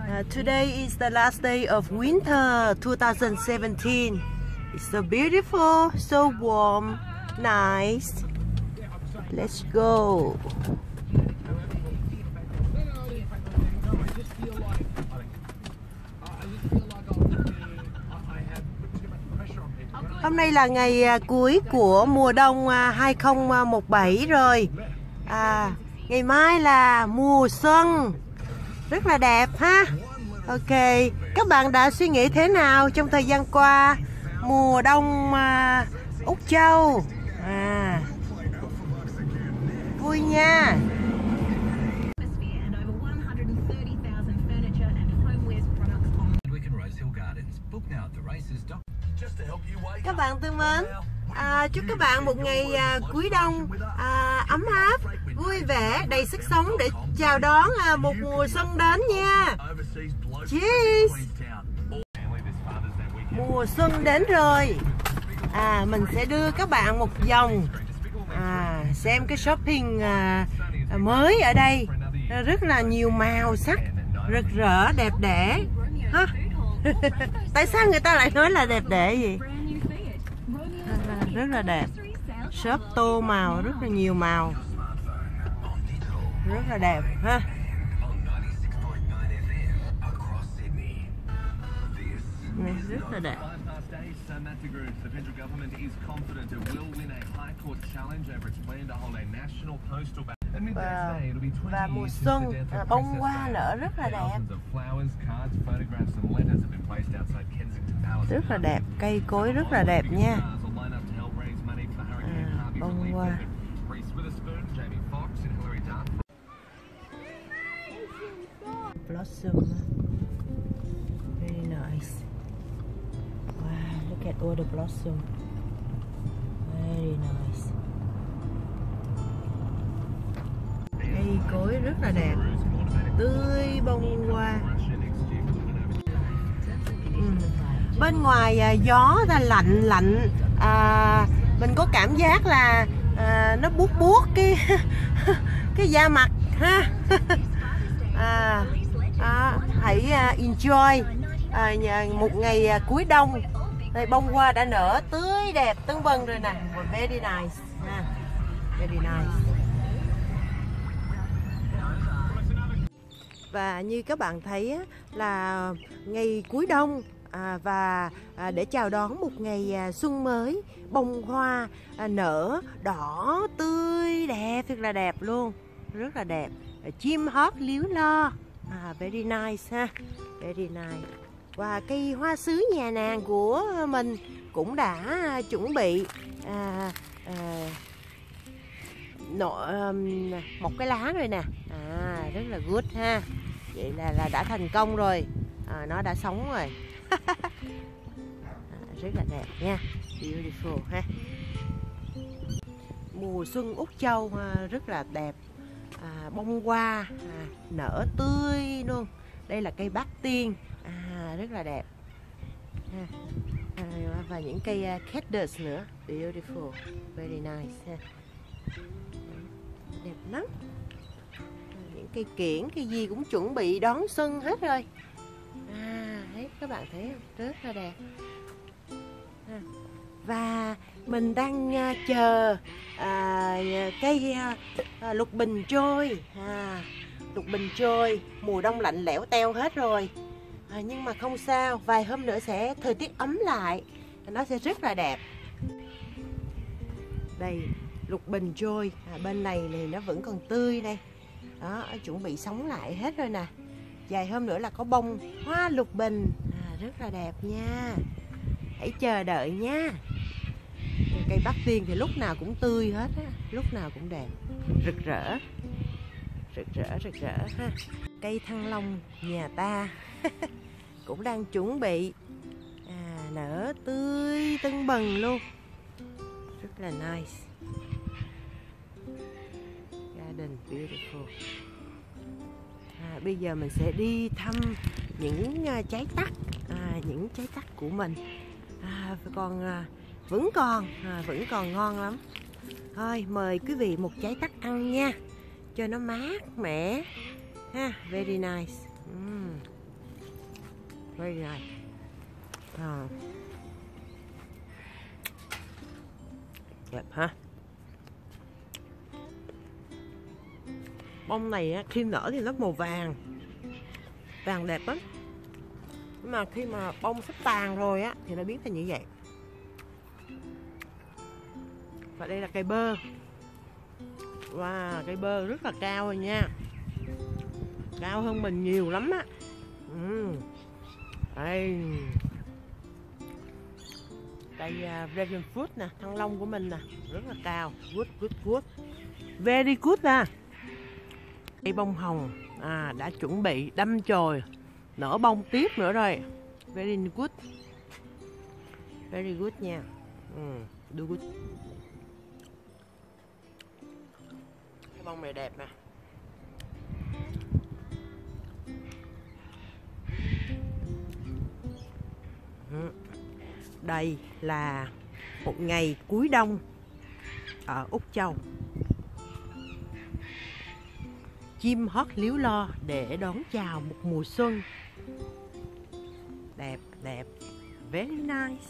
Today is the last day of winter 2017. It's so beautiful, so warm, nice. Let's go. Hôm nay là ngày cuối của mùa đông 2017 rồi. Ngày mai là mùa xuân. Rất là đẹp ha. Ok, các bạn đã suy nghĩ thế nào trong thời gian qua mùa đông Úc Châu? Vui nha. Các bạn thân mến, chúc các bạn một ngày cuối đông ấm áp, vui vẻ, đầy sức sống để chào đón một mùa xuân đến nha. Cheers! Mùa xuân đến rồi. Mình sẽ đưa các bạn một vòng xem cái shopping mới ở đây. Rất là nhiều màu sắc, rực rỡ, đẹp đẽ. Tại sao người ta lại nói là đẹp đẽ vậy? Rất là đẹp. Shop tô màu, rất là nhiều màu. Rất là đẹp ha. Rất là đẹp. Và mùa xuân, bông hoa nở rất là đẹp. Rất là đẹp, cây cối rất là đẹp nha. Bông hoa. Blossom. Very nice. Wow, look at all the blossom. Very nice. Cây cối rất là đẹp, tươi bông hoa. Bên ngoài gió ra lạnh lạnh, mình có cảm giác là nó buốt buốt cái da mặt ha. Hãy enjoy một ngày cuối đông. Đây, bông hoa đã nở tươi đẹp tưng bừng rồi nè. Very nice ha. Very nice. Và như các bạn thấy là ngày cuối đông và để chào đón một ngày xuân mới, bông hoa nở đỏ tươi đẹp, thật là đẹp luôn, rất là đẹp. Chim hót líu lo, very nice ha, very nice. Và cây hoa sứ nhà nàng của mình cũng đã chuẩn bị một cái lá rồi nè, rất là good ha. Vậy là đã thành công rồi, nó đã sống rồi. Rất là đẹp nha, beautiful ha. Mùa xuân Úc Châu rất là đẹp, bông hoa nở tươi luôn. Đây là cây bát tiên, rất là đẹp và những cây cactus nữa, beautiful, very nice ha. Đẹp lắm. Những cây kiểng, cây gì cũng chuẩn bị đón xuân hết rồi. Thấy các bạn thấy không? Rất là đẹp. Và mình đang chờ cây lục bình trôi. Lục bình trôi, mùa đông lạnh lẽo teo hết rồi. Nhưng mà không sao, vài hôm nữa sẽ thời tiết ấm lại, nó sẽ rất là đẹp. Đây, lục bình trôi, bên này thì nó vẫn còn tươi đây. Đó, chuẩn bị sống lại hết rồi nè. Vài hôm nữa là có bông hoa lục bình, rất là đẹp nha. Hãy chờ đợi nha. Cây bát tiên thì lúc nào cũng tươi hết á, lúc nào cũng đẹp, rực rỡ, rực rỡ ha. Cây thanh long nhà ta cũng đang chuẩn bị nở tươi tưng bừng luôn, rất là nice. Garden beautiful. Bây giờ mình sẽ đi thăm những trái tắc, những trái tắc của mình. Vẫn còn ngon lắm. Thôi mời quý vị một trái tắc ăn nha, cho nó mát mẻ ha. Very nice. Very nice. Đẹp ha. Bông này á, khi nở thì nó màu vàng, vàng đẹp lắm. Nhưng mà khi mà bông sắp tàn rồi á thì nó biến thành như vậy. Và đây là cây bơ. Wow, cây bơ rất là cao rồi nha. Cao hơn mình nhiều lắm á. Đây. Cây dragon fruit nè, thanh long của mình nè, rất là cao. Good. Very good nè. Cây bông hồng đã chuẩn bị đâm chồi, nở bông tiếp nữa rồi. Very good nha. Do good. Cái bông này đẹp nè. Đây là một ngày cuối đông ở Úc Châu. Chim hót líu lo để đón chào một mùa xuân. Đẹp. Very nice.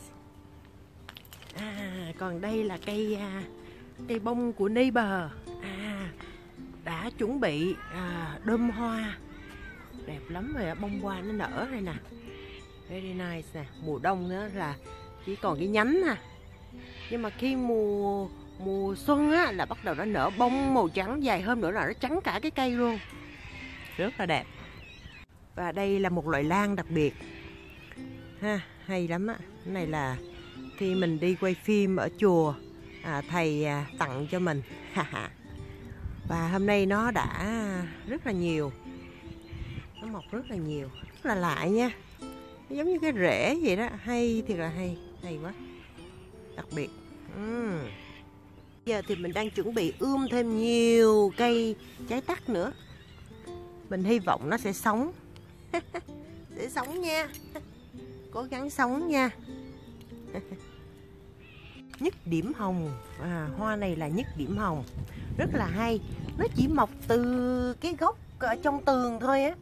Còn đây là cây bông của neighbor. Đã chuẩn bị đơm hoa. Đẹp lắm rồi, bông hoa nó nở rồi nè. Very nice nè. Mùa đông nữa là chỉ còn cái nhánh nè. Nhưng mà khi mùa xuân á là bắt đầu nó nở bông màu trắng, dài hơn nữa là nó trắng cả cái cây luôn. Rất là đẹp. Và đây là một loại lan đặc biệt ha, hay lắm á. Cái này là khi mình đi quay phim ở chùa, thầy tặng cho mình. Và hôm nay nó đã rất là nhiều, nó mọc rất là nhiều, rất là lạ nha. Nó giống như cái rễ vậy đó. Hay thiệt là hay quá, đặc biệt. Giờ thì mình đang chuẩn bị ươm thêm nhiều cây trái tắc nữa. Mình hy vọng nó sẽ sống. Sẽ sống nha. Cố gắng sống nha. Nhất điểm hồng. Hoa này là nhất điểm hồng. Rất là hay. Nó chỉ mọc từ cái gốc ở trong tường thôi á.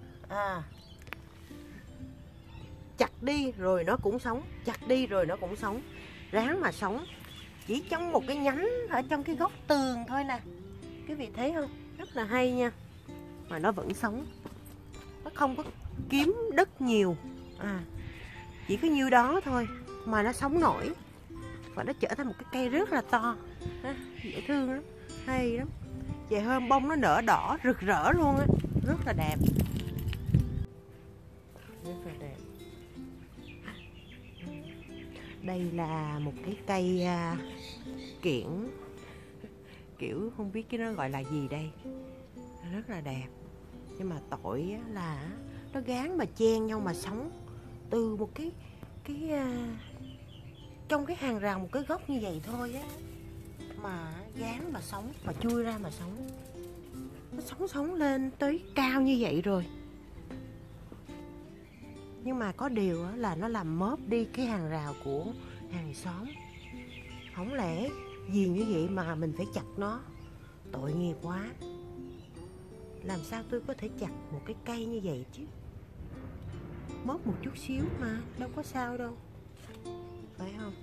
Chặt đi rồi nó cũng sống. Chặt đi rồi nó cũng sống. Ráng mà sống. Chỉ trong một cái nhánh ở trong cái góc tường thôi nè. Quý vị thấy không? Rất là hay nha. Mà nó vẫn sống. Nó không có kiếm đất nhiều. Chỉ có nhiêu đó thôi mà nó sống nổi. Và nó trở thành một cái cây rất là to. Dễ thương lắm. Hay lắm. Về hôm bông nó nở đỏ rực rỡ luôn á. Rất là đẹp. Rất là đẹp. Đây là một cái cây kiển. Kiểu không biết cái nó gọi là gì đây. Rất là đẹp. Nhưng mà tội là nó gán mà chen nhau mà sống. Từ một cái trong cái hàng rào một cái gốc như vậy thôi á, mà gán mà sống, mà chui ra mà sống. Nó sống lên tới cao như vậy rồi. Nhưng mà có điều là nó làm móp đi cái hàng rào của hàng xóm. Không lẽ gì như vậy mà mình phải chặt nó? Tội nghiệp quá. Làm sao tôi có thể chặt một cái cây như vậy chứ? Móp một chút xíu mà, đâu có sao đâu. Phải không?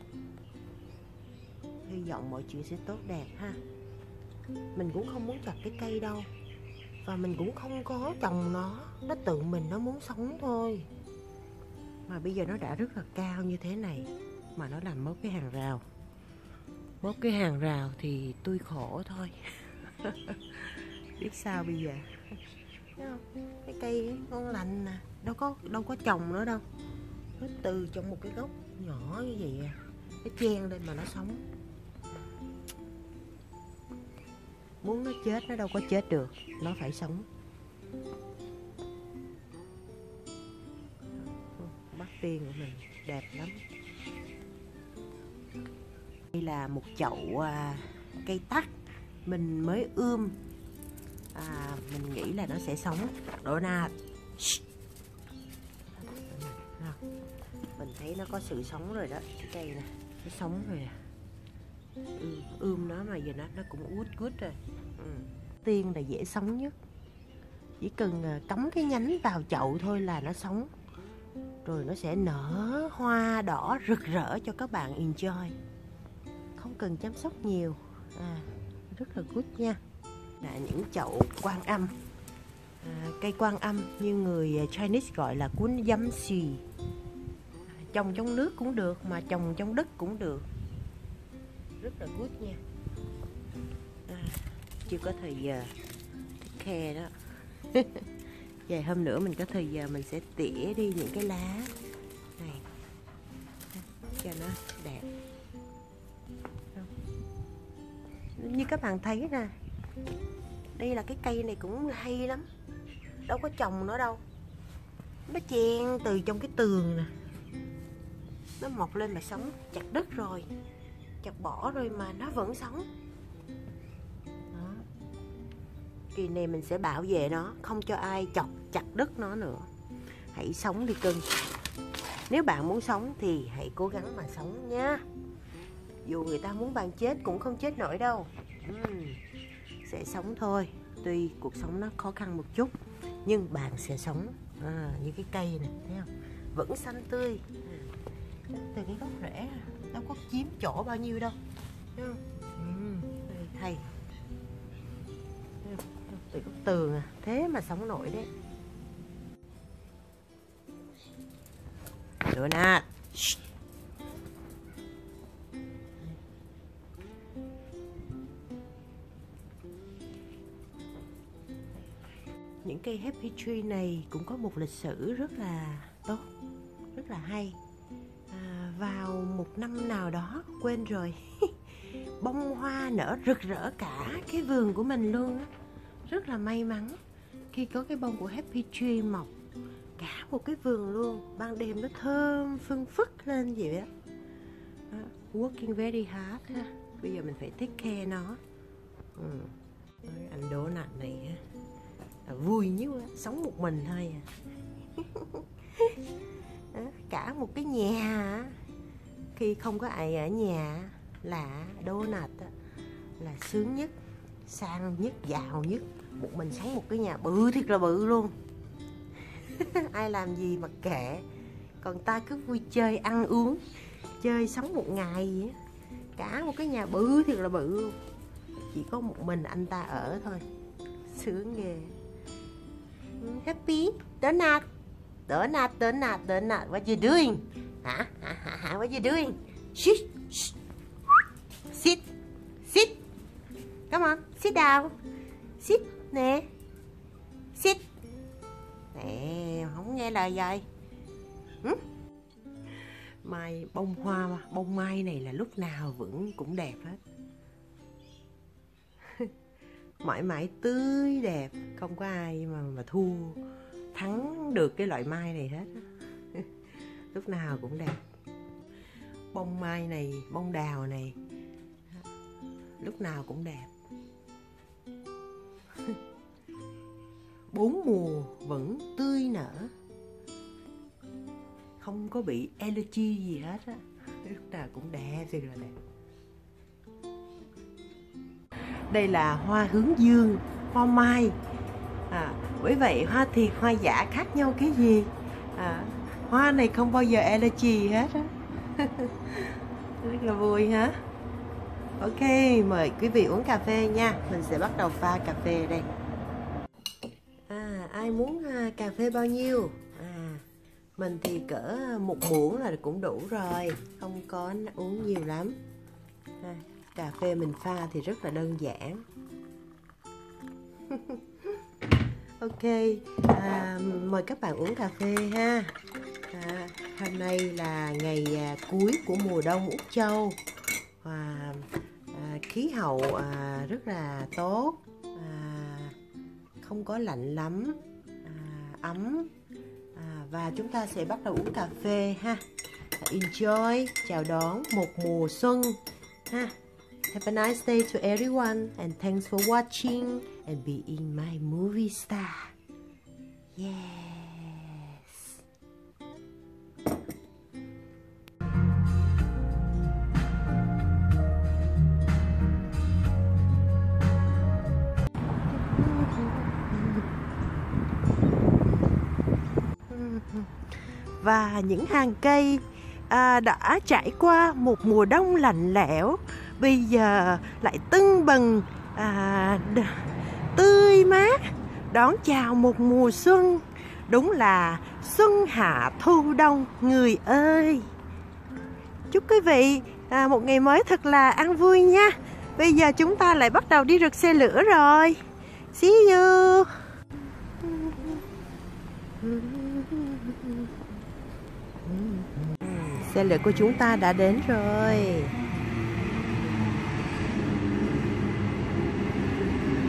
Hy vọng mọi chuyện sẽ tốt đẹp ha. Mình cũng không muốn chặt cái cây đâu. Và mình cũng không có trồng nó. Nó tự mình nó muốn sống thôi. Mà bây giờ nó đã rất là cao như thế này mà nó làm mất cái hàng rào. Mất cái hàng rào thì tôi khổ thôi. Biết sao bây giờ. Thấy không? Cái cây ngon lành nè, đâu có trồng nữa đâu. Nó từ trong một cái gốc nhỏ như vậy nó chen lên mà nó sống. Muốn nó chết nó đâu có chết được, nó phải sống. Bát tiên của mình đẹp lắm. Đây là một chậu cây tắc mình mới ươm. Mình nghĩ là nó sẽ sống. Donald, mình thấy nó có sự sống rồi đó. Cái cây này nó sống rồi. Ươm nó mà giờ nó cũng út good rồi. Tiên là dễ sống nhất. Chỉ cần cắm cái nhánh vào chậu thôi là nó sống. rồi nó sẽ nở hoa đỏ rực rỡ cho các bạn enjoy. Không cần chăm sóc nhiều, rất là good nha. Là những chậu quan âm, cây quan âm như người Chinese gọi là cuốn dâm xì. Trồng trong nước cũng được mà trồng trong đất cũng được, rất là good nha. Chưa có thời giờ take care đó. Vài hôm nữa mình có thời giờ mình sẽ tỉa đi những cái lá này cho nó đẹp. Như các bạn thấy nè, đây là cái cây này cũng hay lắm, đâu có trồng nó đâu, nó chen từ trong cái tường nè, nó mọc lên mà sống. Chặt đất rồi, chặt bỏ rồi mà nó vẫn sống. Đó. Kỳ này mình sẽ bảo vệ nó, không cho ai chặt đất nó nữa. Hãy sống đi cưng. Nếu bạn muốn sống thì hãy cố gắng mà sống nha. Dù người ta muốn bạn chết cũng không chết nổi đâu. Sẽ sống thôi. Tuy cuộc sống nó khó khăn một chút, nhưng bạn sẽ sống. Như cái cây này, thấy không? Vẫn xanh tươi. Từ cái gốc rễ đâu có chiếm chỗ bao nhiêu đâu, thấy không? Hay. Từ gốc tường thế mà sống nổi đấy. Donut. Những cây happy tree này cũng có một lịch sử rất là tốt, rất là hay. Vào một năm nào đó quên rồi, bông hoa nở rực rỡ cả cái vườn của mình luôn á. Rất là may mắn khi có cái bông của happy tree mọc cả một cái vườn luôn. Ban đêm nó thơm phưng phất lên vậy á. Working very hard ha. Bây giờ mình phải take care nó. Anh Donut này là vui nhất, sống một mình thôi cả một cái nhà khi không có ai ở nhà là Donut là sướng nhất, sang nhất, giàu nhất. Một mình sống một cái nhà bự thiệt là bự luôn. Ai làm gì mặc kệ, còn ta cứ vui chơi ăn uống, chơi sống một ngày vậy. Cả một cái nhà bự thiệt là bự luôn, chỉ có một mình anh ta ở thôi, sướng ghê. Happy Donut, Donut, Donut, Donut, what you doing? What you doing? Shh, shh. Sit, sit. Come on, sit down. Sit nè, sit. Nè, không nghe lời vậy. Mai bông hoa, bông mai này là lúc nào vẫn cũng đẹp hết. Mãi mãi tươi đẹp, không có ai mà thắng được cái loại mai này hết. Lúc nào cũng đẹp. Bông mai này, bông đào này, lúc nào cũng đẹp. 4 mùa vẫn tươi nở, không có bị allergy gì hết á. Lúc nào cũng đẹp, thật là đẹp. Đây là hoa hướng dương, hoa mai. Bởi vậy hoa thiệt, hoa giả khác nhau cái gì? Hoa này không bao giờ allergy hết á. Rất là vui hả? Ok, mời quý vị uống cà phê nha. Mình sẽ bắt đầu pha cà phê đây. Ai muốn cà phê bao nhiêu? Mình thì cỡ 1 muỗng là cũng đủ rồi, không có uống nhiều lắm. Cà phê mình pha thì rất là đơn giản. Ok, mời các bạn uống cà phê ha. Hôm nay là ngày cuối của mùa đông Úc Châu. Khí hậu rất là tốt, không có lạnh lắm, ấm. Và chúng ta sẽ bắt đầu uống cà phê ha. Enjoy, chào đón một mùa xuân ha. Have a nice day to everyone and thanks for watching and being my movie star. Yes. và những hàng cây đã trải qua một mùa đông lạnh lẽo, bây giờ lại tưng bừng tươi mát đón chào một mùa xuân. Đúng là xuân hạ thu đông người ơi. Chúc quý vị một ngày mới thật là an vui nha. Bây giờ chúng ta lại bắt đầu đi rực xe lửa rồi. See you. Xe lửa của chúng ta đã đến rồi.